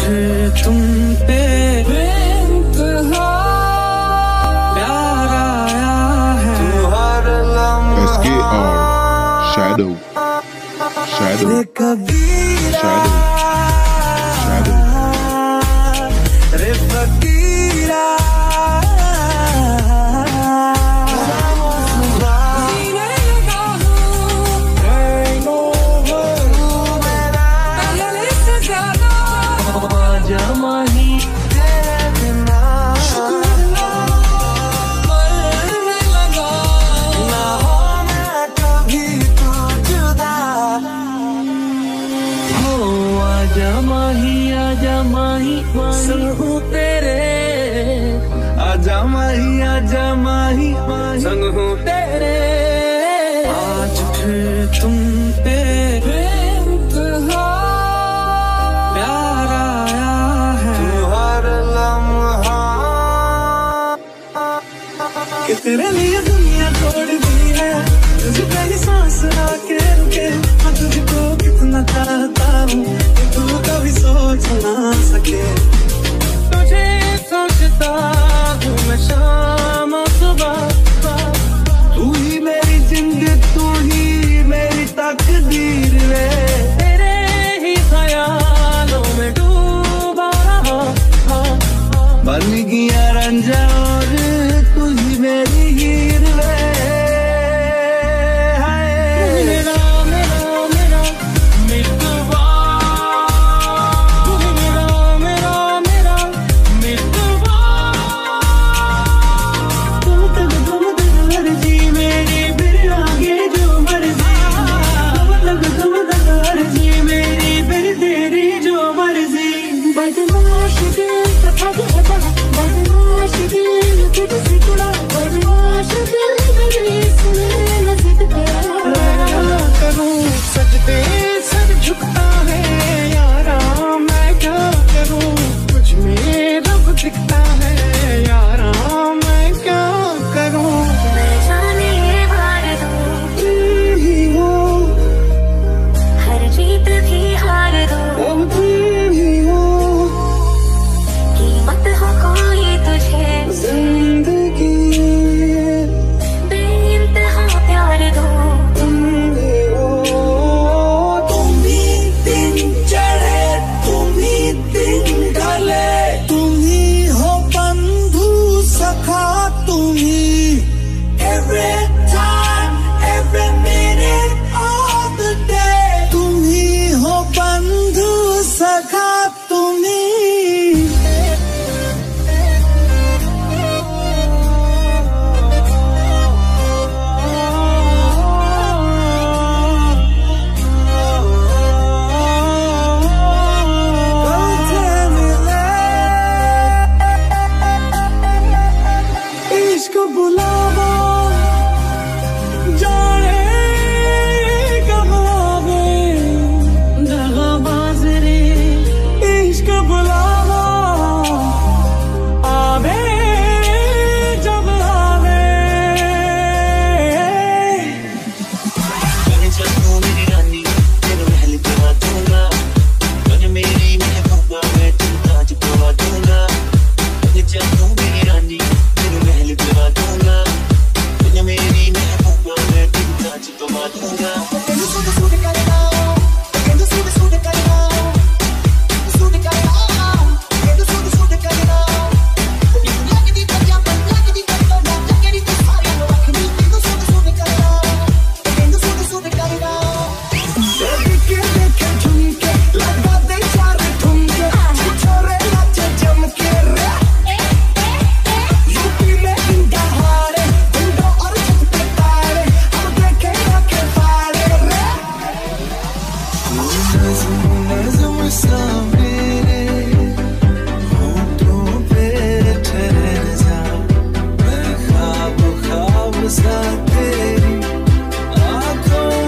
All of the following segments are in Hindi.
फिर तुम पे बेइंतहा प्यार आया है। हर लम्हा Shadow रे कबीरा रे फकीरा संग हूँ तेरे, आजा माही संग हूँ तेरे। आज फिर तुम पे बेइंतहा प्यार आया है। हर लम्हा कि तेरे लिए दुनिया तोड़ दी है। तुझे पहली सांस आके रुके, मैं तुझको कितना चाहता हूँ कि तू कभी सोच ना सके। तुझे सोचता हूँ मैं शाम और सुबह, तू ही मेरी जिंदगी, तू ही मेरी तकदीर रे। तेरे ही ख्यालों में डूबा रहा, बन गया रंजा और तू ही मेरी हीर रे।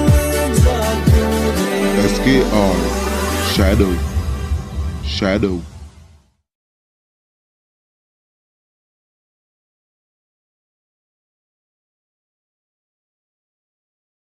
Shadow